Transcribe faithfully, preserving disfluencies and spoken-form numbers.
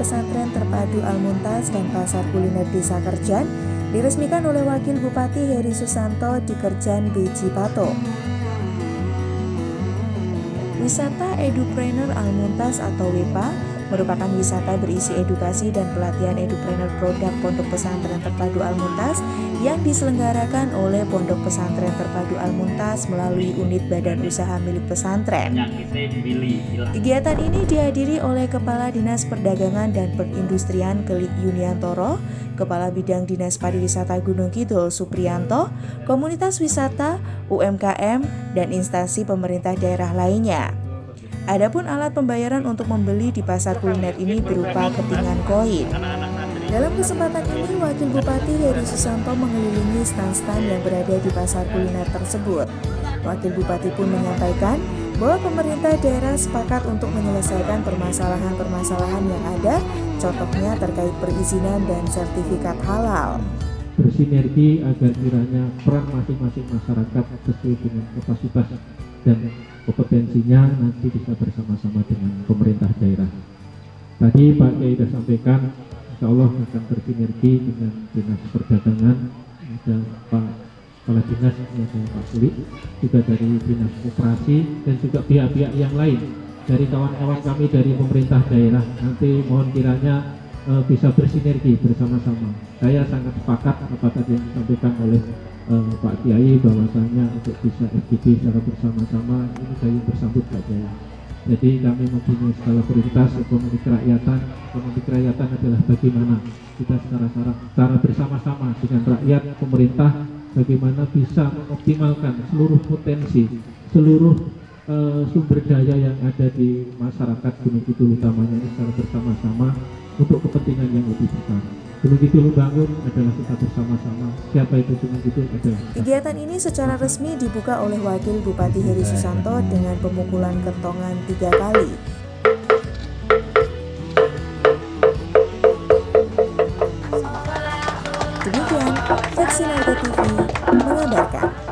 Pesantren Terpadu Al-Muntas dan Pasar Kuliner Desa Kerjan diresmikan oleh Wakil Bupati Heri Susanto di Kerjan Beji Pato. Wisata Edupreneur Al-Muntas atau W I P A merupakan wisata berisi edukasi dan pelatihan edupreneur produk Pondok Pesantren Terpadu Al-Muntas yang diselenggarakan oleh Pondok Pesantren Terpadu Al-Muntas melalui unit badan usaha milik pesantren. Kegiatan ini dihadiri oleh Kepala Dinas Perdagangan dan Perindustrian Kelik Yuniantoro, Kepala Bidang Dinas Pariwisata Gunung Kidul Supriyanto, komunitas wisata, U M K M, dan instansi pemerintah daerah lainnya. Adapun alat pembayaran untuk membeli di pasar kuliner ini berupa kepingan koin. Dalam kesempatan ini, Wakil Bupati Heri Susanto mengelilingi stand-stand yang berada di pasar kuliner tersebut. Wakil Bupati pun menyampaikan bahwa pemerintah daerah sepakat untuk menyelesaikan permasalahan-permasalahan yang ada, contohnya terkait perizinan dan sertifikat halal. Bersinergi agar kiranya peran masing-masing masyarakat sesuai dengan kapasitas dan kompetensinya nanti bisa bersama-sama dengan pemerintah daerah. Tadi Pak Kiai sudah sampaikan, insya Allah akan bersinergi dengan Dinas Perdagangan, ada Pak Kepala Dinas, ada Pak Sulit, juga dari Dinas Koperasi dan juga pihak-pihak yang lain dari kawan-kawan kami dari pemerintah daerah. Nanti mohon kiranya uh, bisa bersinergi bersama-sama. Saya sangat sepakat apa tadi yang disampaikan oleh uh, Pak Kiai bahwasanya untuk bisa F G D secara bersama-sama ini saya bersambut Pak Kiai. Jadi kami mempunyai skala prioritas ekonomi kerakyatan. Ekonomi kerakyatan adalah bagaimana kita secara secara bersama-sama dengan rakyat, pemerintah, bagaimana bisa mengoptimalkan seluruh potensi, seluruh uh, sumber daya yang ada di masyarakat Gunung Kidul utamanya ini secara bersama-sama untuk kepentingan yang lebih besar. Gunung Kidul bangun adalah kita bersama-sama. Siapa itu Gunung Kidul adalah kita. Kegiatan ini secara resmi dibuka oleh Wakil Bupati Heri Susanto dengan pemukulan kentongan tiga kali. Demikian, Vaksinasi T V mengabarkan.